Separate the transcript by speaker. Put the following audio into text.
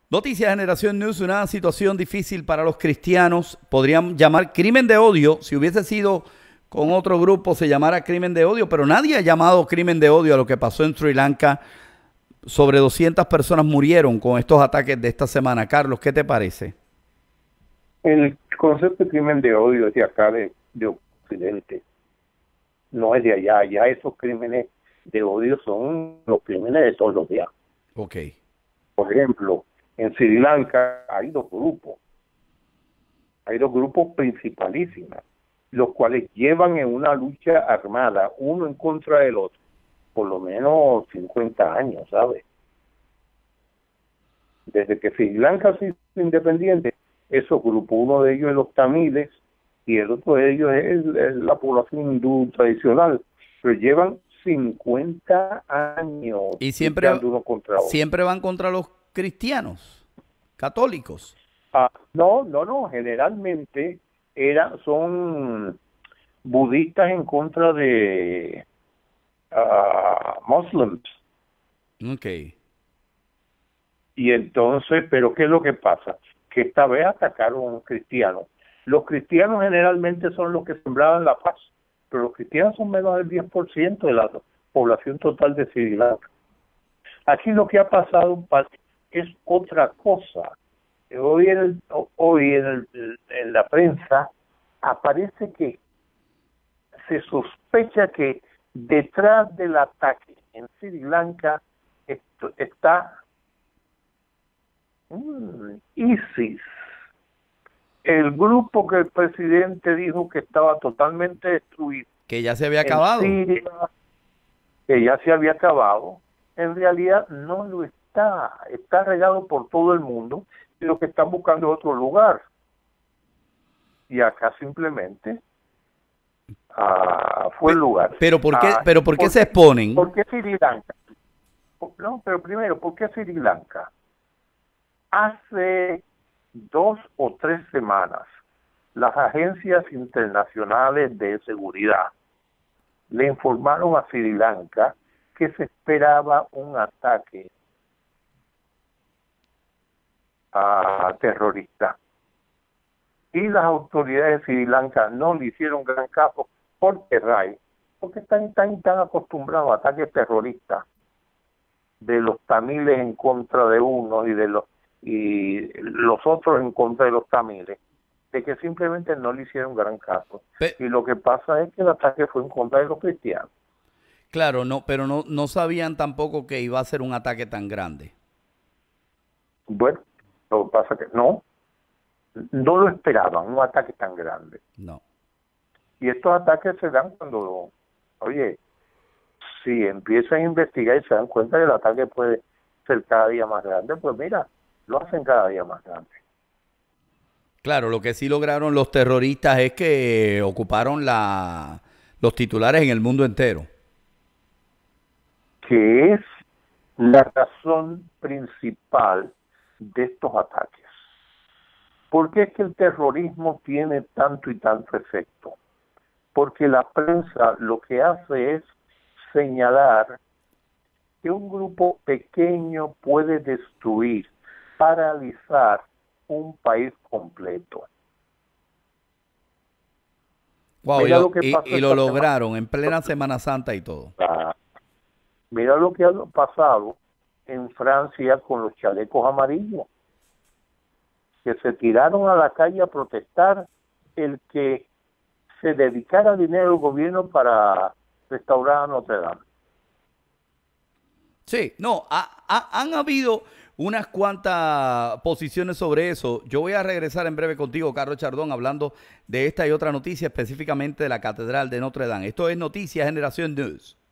Speaker 1: Noticias Generación News, una situación difícil para los cristianos. Podrían llamar crimen de odio. Si hubiese sido con otro grupo se llamara crimen de odio, pero nadie ha llamado crimen de odio a lo que pasó en Sri Lanka. Sobre 200 personas murieron con estos ataques de esta semana. Carlos, ¿qué te parece?
Speaker 2: El concepto de crimen de odio es de acá, de Occidente, no es de allá. Ya esos crímenes de odio son los crímenes de todos los días.
Speaker 1: Ok.
Speaker 2: Por ejemplo, en Sri Lanka hay dos grupos principalísimos, los cuales llevan en una lucha armada, uno en contra del otro, por lo menos 50 años, ¿sabes? Desde que Sri Lanka se hizo independiente, esos grupos, uno de ellos es los tamiles y el otro de ellos es la población hindú tradicional, pero llevan 50 años
Speaker 1: y siempre
Speaker 2: uno contra otro.
Speaker 1: Siempre van contra los cristianos, católicos.
Speaker 2: No, generalmente son budistas en contra de Muslims.
Speaker 1: Okay.
Speaker 2: Y entonces, pero ¿qué es lo que pasa? Que esta vez atacaron cristianos. Los cristianos generalmente son los que sembraban la paz, pero los cristianos son menos del 10% de la población total de Sri Lanka. Aquí lo que ha pasado es otra cosa. Hoy en la prensa aparece que se sospecha que detrás del ataque en Sri Lanka está ISIS, el grupo que el presidente dijo que estaba totalmente destruido,
Speaker 1: que ya se había acabado,
Speaker 2: Siria, que ya se había acabado. En realidad no lo está regado por todo el mundo y lo que están buscando es otro lugar. Y acá simplemente fue el lugar.
Speaker 1: Pero ¿por qué se exponen?
Speaker 2: ¿Por qué Sri Lanka? No, pero primero, ¿por qué Sri Lanka? Hace 2 o 3 semanas, las agencias internacionales de seguridad le informaron a Sri Lanka que se esperaba un ataque terrorista. Y las autoridades de Sri Lanka no le hicieron gran caso porque están tan acostumbrados a ataques terroristas de los tamiles en contra de unos y los otros en contra de los tamiles, de que simplemente no le hicieron gran caso. Y lo que pasa es que el ataque fue en contra de los cristianos.
Speaker 1: Claro, pero no sabían tampoco que iba a ser un ataque tan grande.
Speaker 2: Bueno, lo que pasa es que no lo esperaban, un ataque tan grande.
Speaker 1: No.
Speaker 2: Y estos ataques se dan cuando, oye, si empiezan a investigar y se dan cuenta que el ataque puede ser cada día más grande, pues mira, lo hacen cada día más grande.
Speaker 1: Claro, lo que sí lograron los terroristas es que ocuparon los titulares en el mundo entero.
Speaker 2: Que es la razón principal de estos ataques. ¿Por qué es que el terrorismo tiene tanto y tanto efecto? Porque la prensa lo que hace es señalar que un grupo pequeño puede destruir, paralizar un país completo.
Speaker 1: Wow, y lo lograron en plena Semana Santa y todo.
Speaker 2: Mira lo que ha pasado en Francia con los chalecos amarillos, que se tiraron a la calle a protestar el que se dedicara dinero al gobierno para restaurar a Notre Dame.
Speaker 1: Sí, no, han habido unas cuantas posiciones sobre eso. Yo voy a regresar en breve contigo, Carlos Chardón, hablando de esta y otra noticia, específicamente de la Catedral de Notre Dame. Esto es Noticias Generación News.